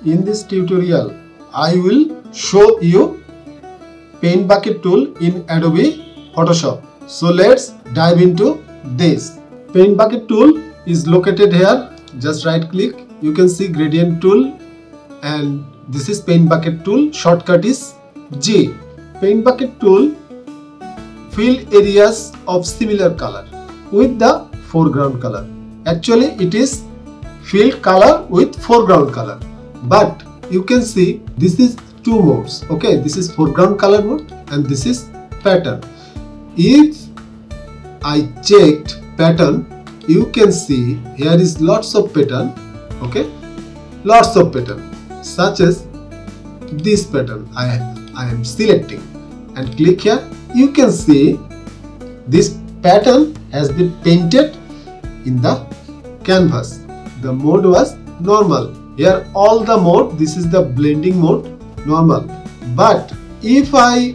In this tutorial, I will show you paint bucket tool in Adobe Photoshop. So let's dive into this. Paint bucket tool is located here. Just right click. You can see gradient tool, and this is paint bucket tool. Shortcut is G. Paint bucket tool fill areas of similar color with the foreground color. Actually, it is fill color with foreground color. But you can see this is two modes. Okay, this is foreground color mode and this is pattern. If I checked pattern, you can see here is lots of pattern. Okay, lots of pattern, such as this pattern I am selecting and click here. You can see this pattern has been painted in the canvas. The mode was normal. Here all the mode, this is the blending mode, normal. But if I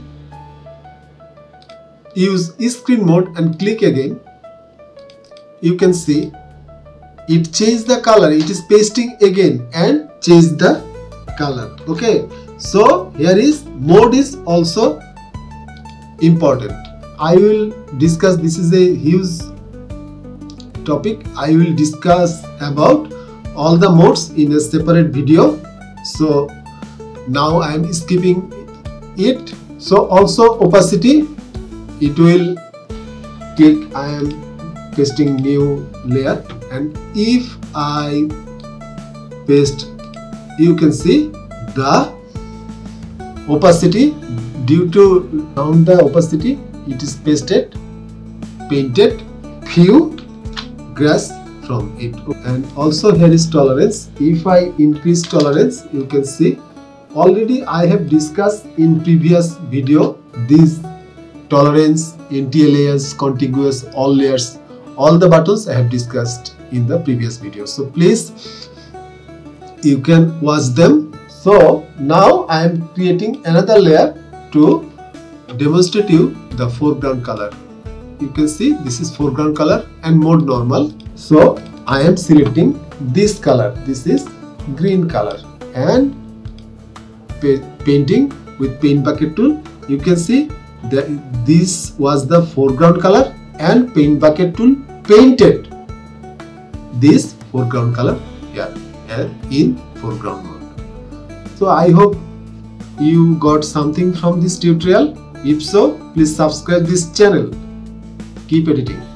use screen mode and click again, you can see it changed the color. It is pasting again and change the color. Okay, so here is mode is also important. I will discuss, this is a huge topic. I will discuss about all the modes in a separate video. So now I am skipping it. So also opacity, it will click, I am pasting new layer, and if I paste, you can see the opacity, due to round the opacity, it is pasted, painted few grass from it. And also here is tolerance. If I increase tolerance, you can see already I have discussed in previous video this tolerance, anti-layers, contiguous, all layers, all the buttons I have discussed in the previous video. So please, you can watch them. So now I am creating another layer to demonstrate you the foreground color. You can see this is foreground color and mode normal. So I am selecting this color. This is green color and painting with paint bucket tool. You can see that this was the foreground color and paint bucket tool painted this foreground color here and in foreground mode. So I hope you got something from this tutorial. If so, please subscribe this channel. Keep editing.